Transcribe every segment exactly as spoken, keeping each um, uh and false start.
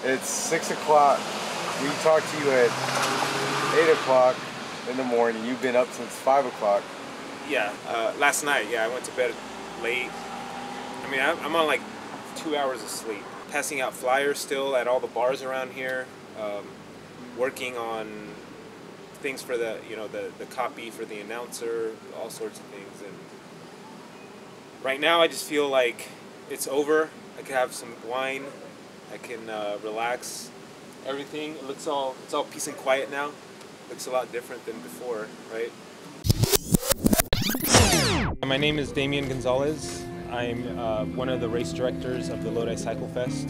It's six o'clock. We talked to you at eight o'clock in the morning. You've been up since five o'clock. Yeah, uh, last night, yeah, I went to bed late. I mean, I'm on like two hours of sleep. Passing out flyers still at all the bars around here. Um, working on things for the, you know, the, the copy for the announcer, all sorts of things. And right now I just feel like it's over. I can have some wine. I can uh, relax. Everything, it looks all, it's all peace and quiet now. Looks a lot different than before, right? My name is Damian Gonzalez. I'm uh, one of the race directors of the Lodi Cycle Fest.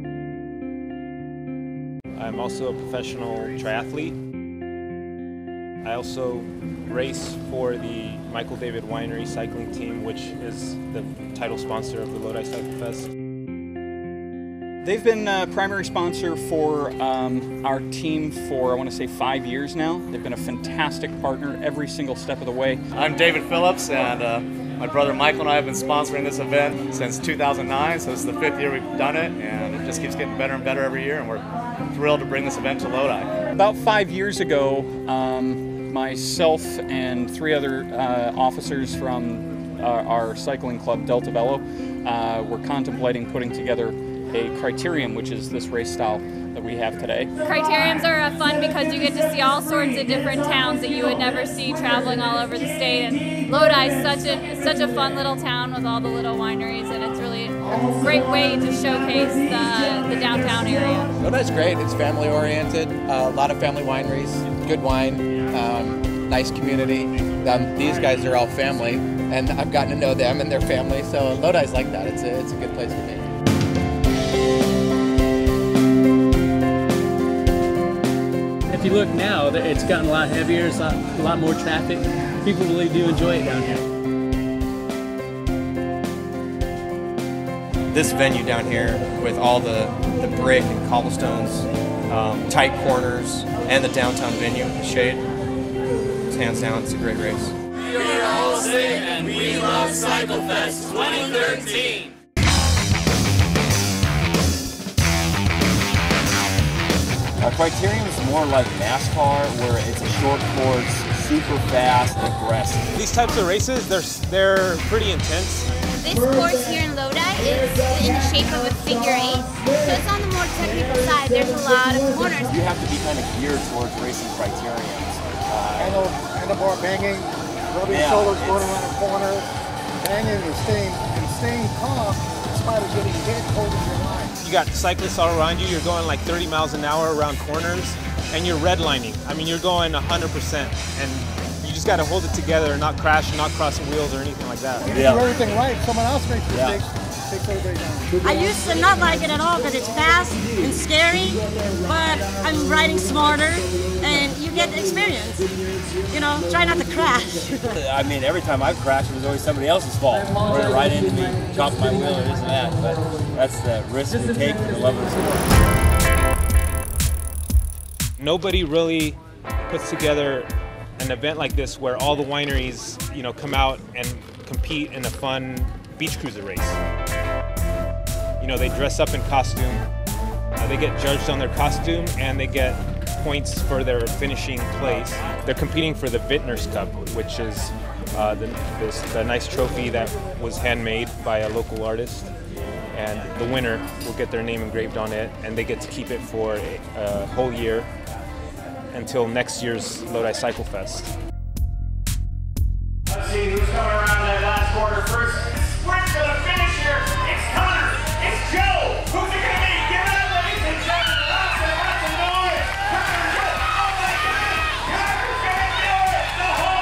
I'm also a professional triathlete. I also race for the Michael David Winery cycling team, which is the title sponsor of the Lodi Cycle Fest. They've been a primary sponsor for um, our team for, I want to say, five years now. They've been a fantastic partner every single step of the way. I'm David Phillips, and uh, my brother Michael and I have been sponsoring this event since two thousand nine, so this is the fifth year we've done it, and it just keeps getting better and better every year, and we're thrilled to bring this event to Lodi. About five years ago, um, myself and three other uh, officers from uh, our cycling club, Delta Velo, uh, were contemplating putting together a criterium, which is this race style that we have today. Criteriums are fun because you get to see all sorts of different towns that you would never see traveling all over the state. And Lodi is such a such a fun little town with all the little wineries, and it's really a great way to showcase the, the downtown area. Lodi's great. It's family oriented. Uh, a lot of family wineries, good wine, um, nice community. Um, these guys are all family, and I've gotten to know them and their family. So Lodi's like that. It's a it's a good place to be. If you look now, it's gotten a lot heavier, there's a lot, a lot more traffic. People really do enjoy it down here. This venue down here with all the, the brick and cobblestones, um, tight corners, and the downtown venue, the shade, it's hands down, it's a great race. We are all sick and we love Cycle Fest twenty thirteen. A criterium is more like NASCAR, where it's a short course, super fast, aggressive. These types of races, they're, they're pretty intense. This course here in Lodi is in the shape of a figure eight, so it's on the more technical side. There's a lot of corners. You have to be kind of geared towards racing criteriums. Uh, handle, handlebar banging, rubbing yeah, shoulders going around the corner, banging and staying, and staying calm in spite of getting hit, holding your line. You got cyclists all around you, you're going like thirty miles an hour around corners, and you're redlining. I mean, you're going one hundred percent, and you just got to hold it together and not crash and not crossing wheels or anything like that. You yeah. do everything right, someone else makes mistakes, yeah. takes everybody down. I used to not like it at all because it's fast and scary, but I'm riding smarter, and you get experience. You know, try not to crash. I mean, every time I've crashed, it was always somebody else's fault. Running right into me, chopped my wheel or this and that, but that's the risk we take for the love of the sport. Nobody really puts together an event like this where all the wineries, you know, come out and compete in a fun beach cruiser race. You know, they dress up in costume, uh, they get judged on their costume, and they get points for their finishing place. They're competing for the Vintners Cup, which is uh, the, this, the nice trophy that was handmade by a local artist. And the winner will get their name engraved on it, and they get to keep it for a, a whole year until next year's Lodi Cycle Fest. Let's see who's coming around that last corner first. Sprint to the finish here. It's Connor. It's Joe. Who's it going to be? Give it up, ladies and gentlemen. Lots and lots of noise. Connor and Joe. Oh my God. Connor's going to do it. The whole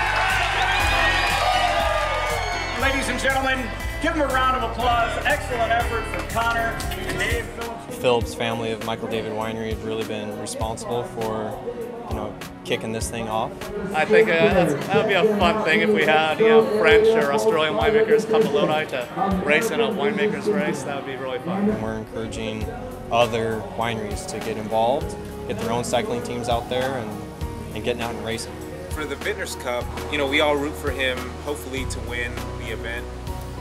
time. Ladies and gentlemen, give them a round of applause. Excellent effort from Connor and Dave Phillips. Phillips family of Michael David Winery have really been responsible for, you know, kicking this thing off. I think uh, that's, that would be a fun thing if we had, you know, French or Australian winemakers come to Lodi to race in a winemakers race. That would be really fun. And we're encouraging other wineries to get involved, get their own cycling teams out there, and, and getting out and racing. For the Vintners Cup, you know, we all root for him, hopefully to win the event.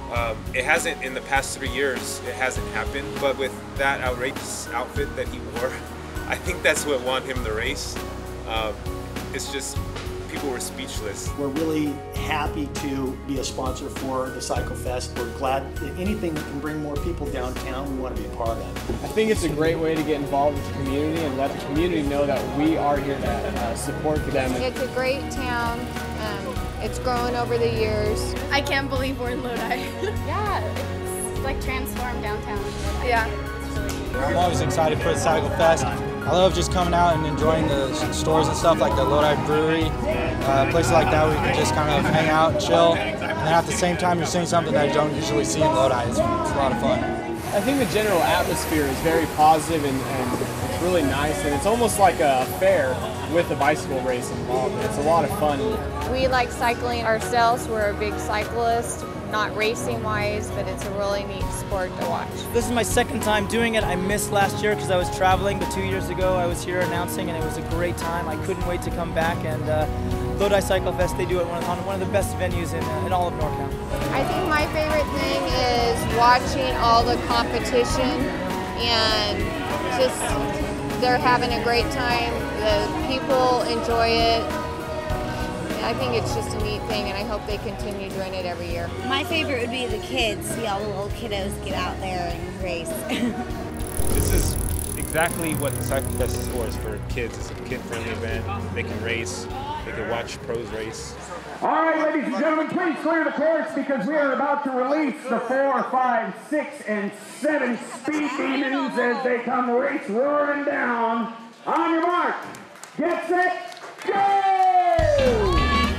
Um, it hasn't, in the past three years, it hasn't happened, but with that outrageous outfit that he wore, I think that's what won him the race. Um, it's just, people were speechless. We're really happy to be a sponsor for the Cycle Fest. We're glad that anything that can bring more people downtown, we want to be a part of. I think it's a great way to get involved with the community and let the community know that we are here to uh, support them. It's a great town. Um, it's grown over the years. I can't believe we're in Lodi. Yeah, it's like transformed downtown. Yeah. I'm always excited for the Cycle Fest. I love just coming out and enjoying the stores and stuff like the Lodi Brewery. Uh, places like that where you can just kind of hang out and chill. And then at the same time, you're seeing something that you don't usually see in Lodi. It's, it's a lot of fun. I think the general atmosphere is very positive and, and it's really nice. And it's almost like a fair with a bicycle race involved. It's a lot of fun. We like cycling ourselves. We're a big cyclist. Not racing wise, but it's a really neat sport to watch. This is my second time doing it. I missed last year because I was traveling, but two years ago I was here announcing and it was a great time. I couldn't wait to come back, and uh, Lodi Cycle Fest, they do it on one of the best venues in, uh, in all of NorCal. I think my favorite thing is watching all the competition and just they're having a great time. The people enjoy it. I think it's just a neat thing, and I hope they continue doing it every year. My favorite would be the kids. See all the little kiddos get out there and race. This is exactly what the Cycle Fest is for. It's for kids. It's a kid-friendly event. They can race. They can watch pros race. All right, ladies and gentlemen, please clear the course because we are about to release the four, five, six, and seven speed demons as they come race roaring down. On your mark, get set, go!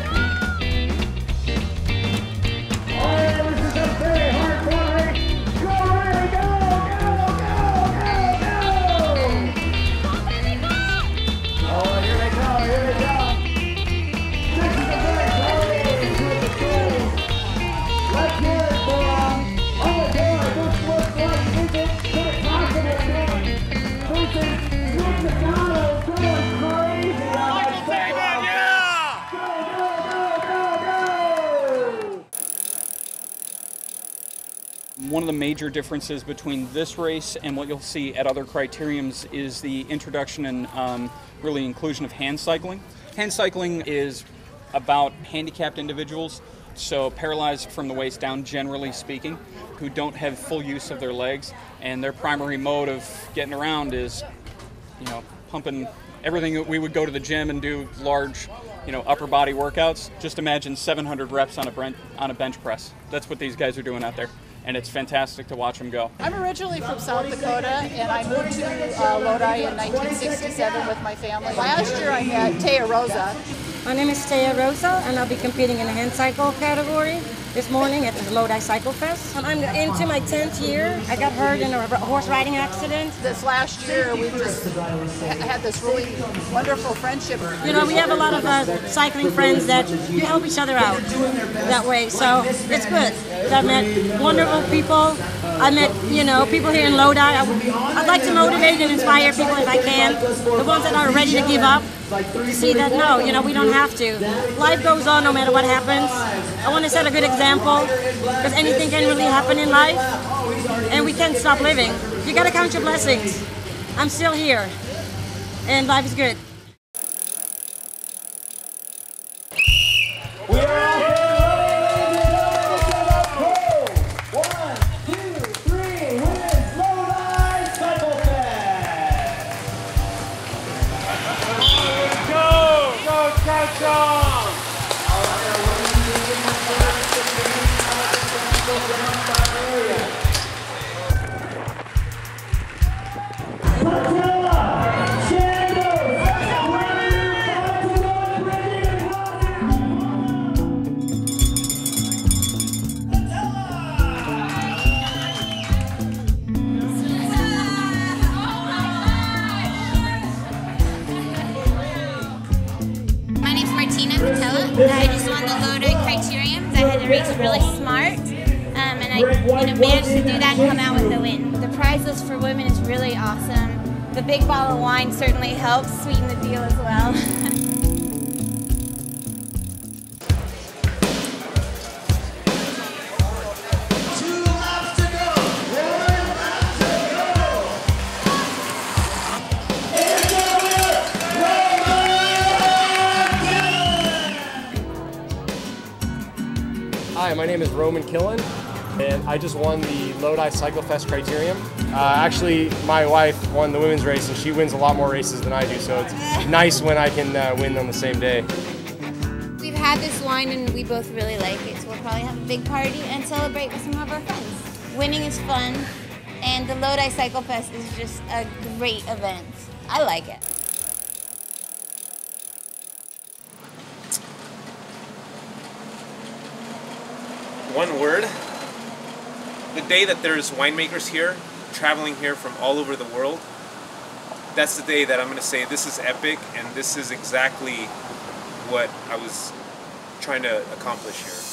This is a very hard race. Go, Riley, go, go, go, go, go! Oh, here they go, here they go. This is a very hard race with the goals. Let's hear it for them. Oh boy, this looks like this is the possible thing. This is Nick McDonald going crazy on that second. Yeah! Go, go, go, go, go! One of the major differences between this race and what you'll see at other criteriums is the introduction and um, really inclusion of hand cycling. Hand cycling is about handicapped individuals, so paralyzed from the waist down generally speaking, who don't have full use of their legs, and their primary mode of getting around is, you know, pumping everything that we would go to the gym and do large, you know, upper body workouts. Just imagine seven hundred reps on a, brent, on a bench press. That's what these guys are doing out there. And it's fantastic to watch them go. I'm originally from South Dakota, and I moved to uh, Lodi in nineteen sixty-seven with my family. Last year I met Taya Rosa. My name is Taya Rosa, and I'll be competing in the hand cycle category this morning at the Lodi Cycle Fest. I'm into my tenth year. I got hurt in a horse riding accident. This last year we just had this really wonderful friendship. You know, we have a lot of uh, cycling friends that help each other out that way, so it's good. I've met wonderful people. I met, you know, people here in Lodi. I would, I'd like to motivate and inspire people if I can. The ones that are ready to give up, to see that, no, you know, we don't have to. Life goes on no matter what happens. I want to set a good example because anything can really happen in life and we can't stop living. You got to count your blessings. I'm still here and life is good. We are one, two, three, wins Lodi Cycle Fest! Go! Go, Ketchum! I just won the Lodi criteriums. I had to race really smart, um, and I you know, managed to do that and come out with the win. The prize list for women is really awesome. The big bottle of wine certainly helps sweeten the deal as well. my name is Roman Killen, and I just won the Lodi Cycle Fest Criterium. Uh, actually, my wife won the women's race, and she wins a lot more races than I do, so it's nice when I can uh, win on the same day. We've had this wine and we both really like it, so we'll probably have a big party and celebrate with some of our friends. Winning is fun, and the Lodi Cycle Fest is just a great event. I like it. One word. The day that there's winemakers here, traveling here from all over the world, that's the day that I'm going to say this is epic and this is exactly what I was trying to accomplish here.